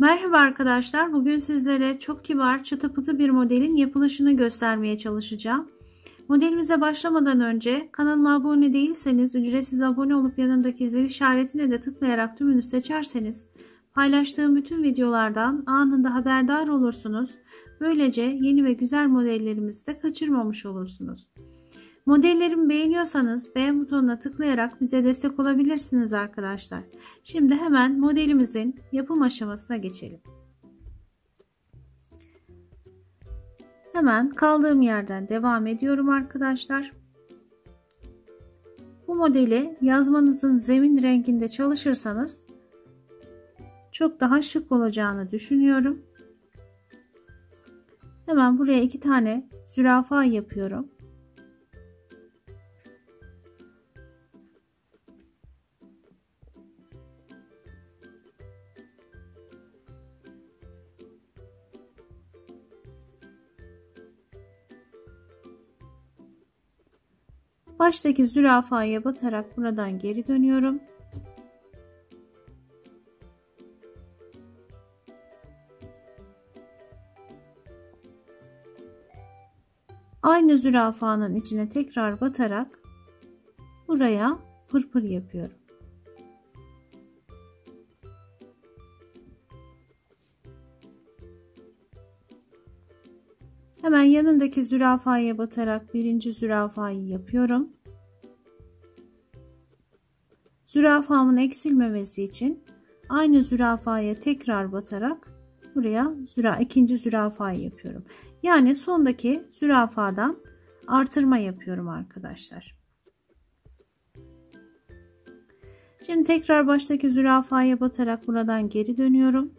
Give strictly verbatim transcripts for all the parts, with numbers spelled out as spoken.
Merhaba arkadaşlar. Bugün sizlere çok kibar, çıtı pıtı bir modelin yapılışını göstermeye çalışacağım. Modelimize başlamadan önce kanalıma abone değilseniz ücretsiz abone olup yanındaki zil işaretine de tıklayarak tümünü seçerseniz paylaştığım bütün videolardan anında haberdar olursunuz. Böylece yeni ve güzel modellerimizi de kaçırmamış olursunuz. Modellerimi beğeniyorsanız beğen butonuna tıklayarak bize destek olabilirsiniz arkadaşlar. Şimdi hemen modelimizin yapım aşamasına geçelim. Hemen kaldığım yerden devam ediyorum arkadaşlar. Bu modeli yazmanızın zemin renginde çalışırsanız çok daha şık olacağını düşünüyorum. Hemen buraya iki tane zürafa yapıyorum. Baştaki zürafaya batarak buradan geri dönüyorum. Aynı zürafanın içine tekrar batarak buraya pırpır yapıyorum. Hemen yanındaki zürafaya batarak birinci zürafayı yapıyorum. Zürafamın eksilmemesi için aynı zürafaya tekrar batarak buraya züra, ikinci zürafayı yapıyorum. Yani sondaki zürafadan artırma yapıyorum arkadaşlar. Şimdi tekrar baştaki zürafaya batarak buradan geri dönüyorum.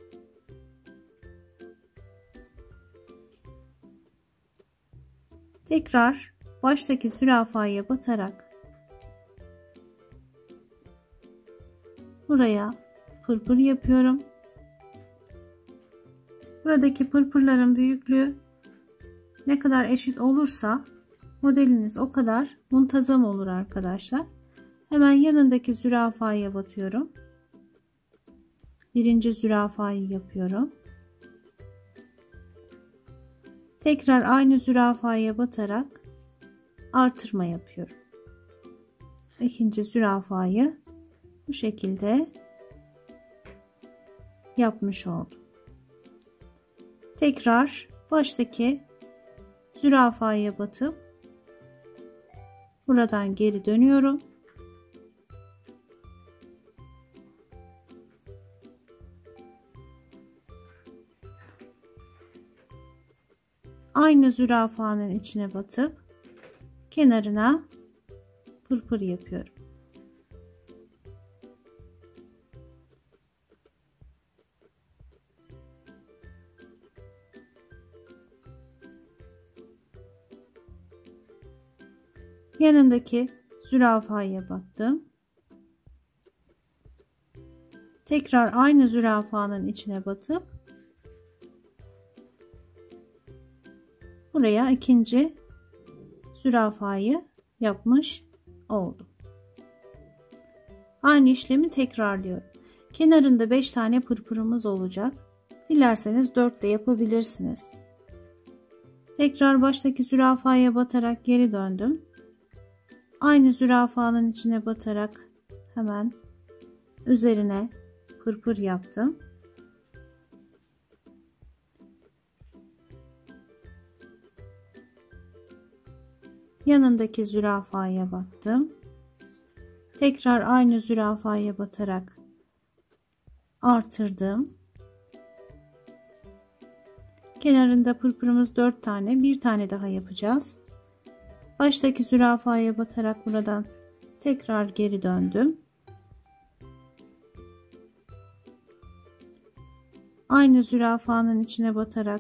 Tekrar baştaki zürafaya batarak buraya pırpır yapıyorum. Buradaki pırpırların büyüklüğü ne kadar eşit olursa modeliniz o kadar muntazam olur arkadaşlar. Hemen yanındaki zürafaya batıyorum. Birinci zürafayı yapıyorum. Tekrar aynı zürafaya batarak artırma yapıyorum. İkinci zürafayı bu şekilde yapmış oldum. Tekrar baştaki zürafaya batıp buradan geri dönüyorum. Aynı zürafanın içine batıp kenarına pırpır yapıyorum. Yanındaki zürafaya battım. Tekrar aynı zürafanın içine batıp buraya ikinci zürafayı yapmış oldum. Aynı işlemi tekrarlıyorum. Kenarında beş tane pırpırımız olacak. Dilerseniz dört de yapabilirsiniz. Tekrar baştaki zürafaya batarak geri döndüm. Aynı zürafanın içine batarak hemen üzerine pırpır yaptım. Yanındaki zürafaya battım. Tekrar aynı zürafaya batarak artırdım. Kenarında pırpırımız dört tane, bir tane daha yapacağız. Baştaki zürafaya batarak buradan tekrar geri döndüm. Aynı zürafanın içine batarak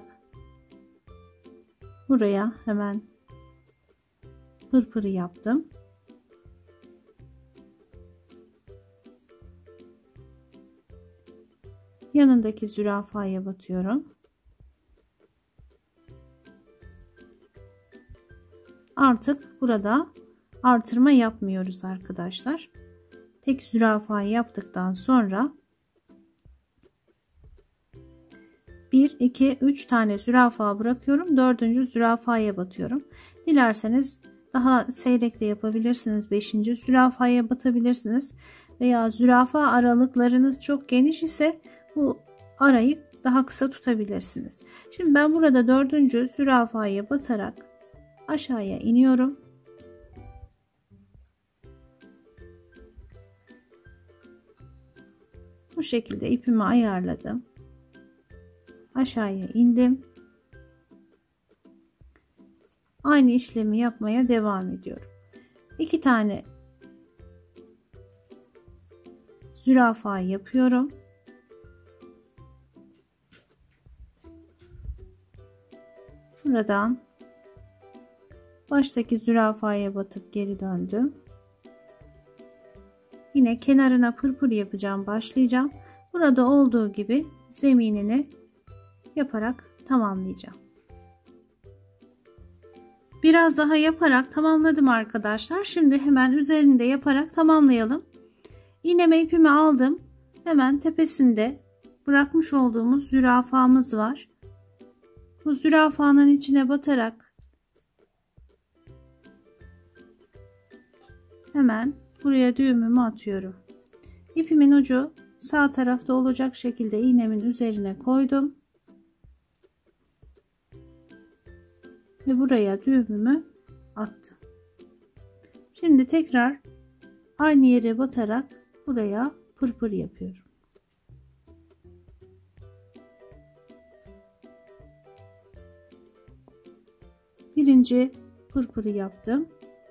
buraya hemen pırpırı yaptım. Yanındaki zürafaya batıyorum. Artık burada artırma yapmıyoruz arkadaşlar. Tek zürafayı yaptıktan sonra bir, iki, üç tane zürafa bırakıyorum. dördüncü zürafaya batıyorum. Dilerseniz daha seyrek de yapabilirsiniz. beşinci zürafaya batabilirsiniz. Veya zürafa aralıklarınız çok geniş ise bu arayı daha kısa tutabilirsiniz. Şimdi ben burada dördüncü zürafaya batarak aşağıya iniyorum. Bu şekilde ipimi ayarladım. Aşağıya indim. Aynı işlemi yapmaya devam ediyorum. İki tane zürafa yapıyorum. Buradan baştaki zürafaya batıp geri döndüm. Yine kenarına pırpır yapacağım, başlayacağım. Burada olduğu gibi zeminini yaparak tamamlayacağım. Biraz daha yaparak tamamladım arkadaşlar. Şimdi hemen üzerinde yaparak tamamlayalım. İğneme ipimi aldım. Hemen tepesinde bırakmış olduğumuz zürafamız var. Bu zürafanın içine batarak hemen buraya düğümümü atıyorum. İpimin ucu sağ tarafta olacak şekilde iğnemin üzerine koydum. Ve buraya düğümümü attım. Şimdi tekrar aynı yere batarak buraya pırpır yapıyorum. Birinci pırpırı yaptım.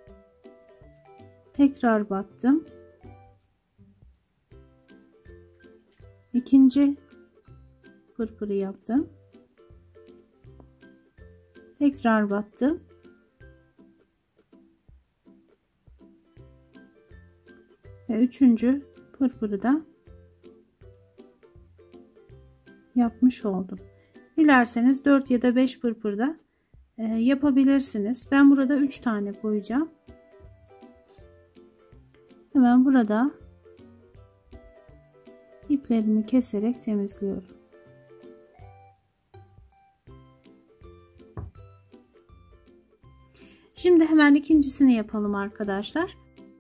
Tekrar battım. İkinci pırpırı yaptım. Tekrar battım. Ve üçüncü pırpırı da yapmış oldum. Dilerseniz dört ya da beş pırpır da e, yapabilirsiniz. Ben burada üç tane koyacağım. Hemen burada iplerimi keserek temizliyorum. Şimdi hemen ikincisini yapalım arkadaşlar.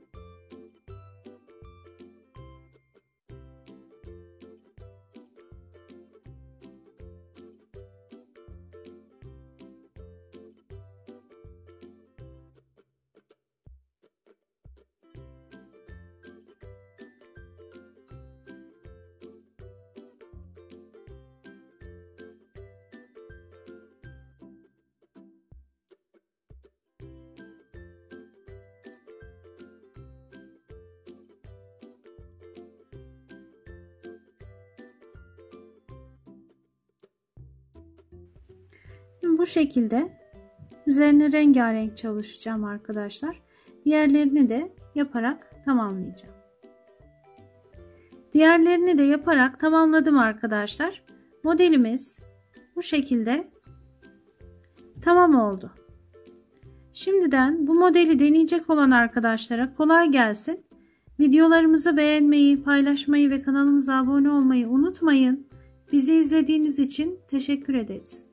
Şimdi bu şekilde üzerine rengarenk çalışacağım arkadaşlar. Diğerlerini de yaparak tamamlayacağım. Diğerlerini de yaparak tamamladım arkadaşlar. Modelimiz bu şekilde tamam oldu. Şimdiden bu modeli deneyecek olan arkadaşlara kolay gelsin. Videolarımızı beğenmeyi, paylaşmayı ve kanalımıza abone olmayı unutmayın. Bizi izlediğiniz için teşekkür ederiz.